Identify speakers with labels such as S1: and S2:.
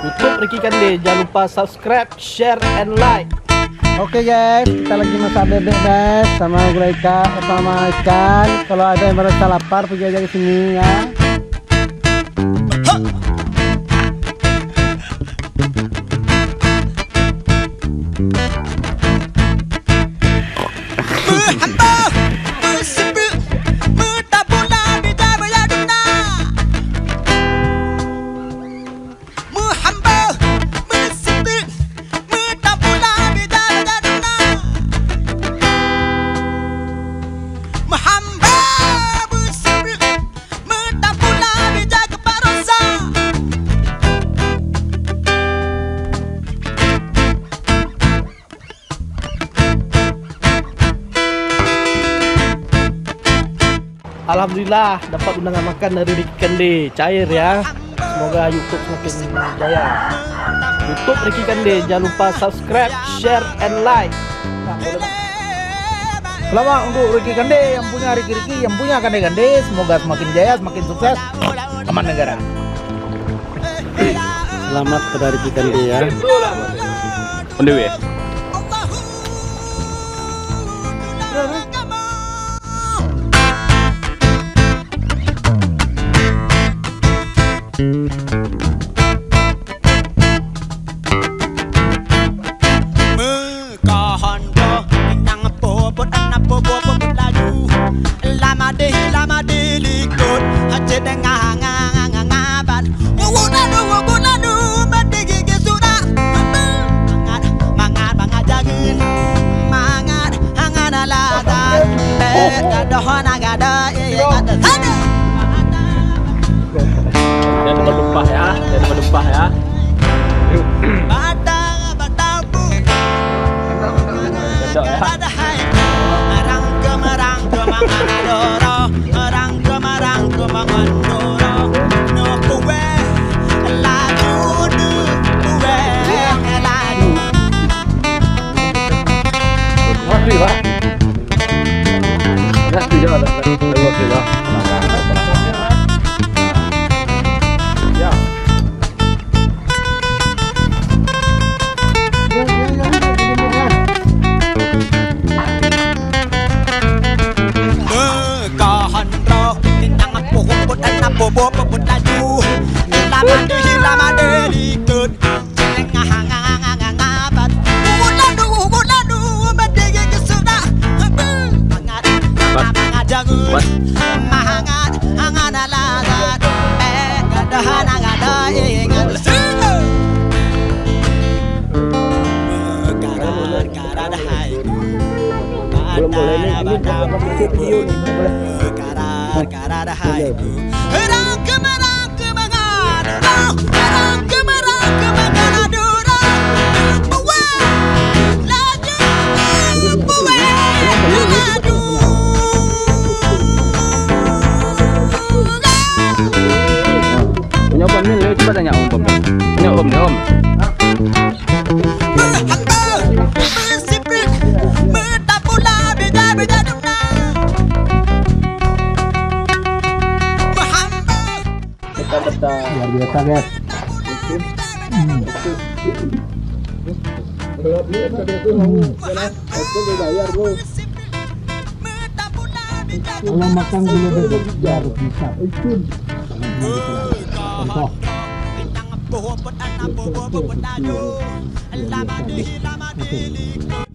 S1: YouTube Ricky Kande. Jangan lupa subscribe, share, and like.
S2: Oke guys, kita lagi masak bebek guys sama gulai ikan, sama ikan. Kalau ada yang merasa lapar pergi aja ke sini ya.
S1: Alhamdulillah dapat undangan makan dari Ricky Kande. Cair ya. Semoga YouTube semakin jaya. YouTube Ricky Kande. Jangan lupa subscribe, share, and like.
S2: Selamat untuk Ricky Kande yang punya Ricky yang punya Kande. Semoga semakin jaya, semakin sukses, aman negara.
S1: Selamat kepada Ricky Kande ya.
S3: On the way. Dan berdumpah ya, Cocok punya om ni, coba tanya om. Punya om ni om.
S2: Luar biasa guys. Kalau makan gula bebek harus bisa. Contoh.